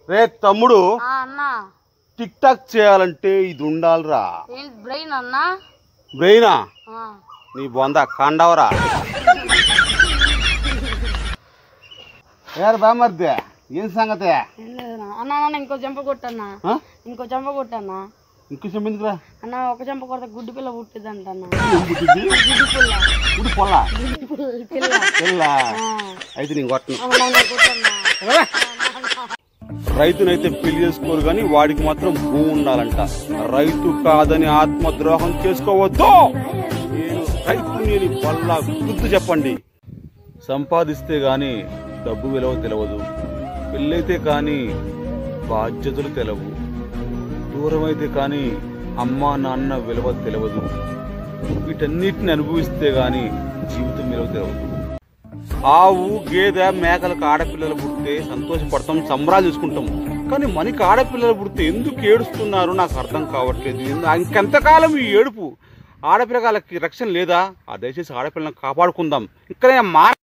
రే తమ్ముడు, అన్నా tick talk చేయాలంటే ఇది ఉండాలిరా. బ్రెయిన్ అన్నా. బ్రెయినా? నీ బొంద కండవరా. యారు బామర్దే, ఏం సంగతే? అన్నా ఇంకో చెంప కొట్టన్నా. ఇంకో చెంప కొట్టన్నా. ఇంకో చెంప ఎందుకురా అన్న? ఒక చెంప కొడితే గుడ్డి పిల్ల పుట్టిద్దంట. గుడి పొల్ల పిల్ల అయితే నేను కొట్టను. రైతునైతే పెళ్లి చేసుకోరు కానీ వాడికి మాత్రం భూమి ఉండాలంట. రైతు కాదని ఆత్మద్రోహం చేసుకోవద్దు. నేను రైతుని వల్ల గుర్తు చెప్పండి. సంపాదిస్తే గాని డబ్బు విలువ తెలవదు, పెళ్ళైతే కానీ బాధ్యతలు తెలవు, దూరం అయితే కానీ అమ్మా నాన్న విలువ తెలవదు. వీటన్నిటిని అనుభవిస్తే గాని జీవితం విలువ తెలవదు. ఆవు గేదె మేకలకు ఆడపిల్లలు పుడితే సంతోషపడతాం, సంబరాలు చూసుకుంటాం. కానీ మనకి ఆడపిల్లలు పుడితే ఎందుకు ఏడుస్తున్నారు నాకు అర్థం కావట్లేదు. ఇంకెంతకాలం ఈ ఏడుపు? ఆడపిల్లగాళ్ళకి రక్షణ లేదా? దయచేసి ఆడపిల్లని కాపాడుకుందాం. ఇక్కడ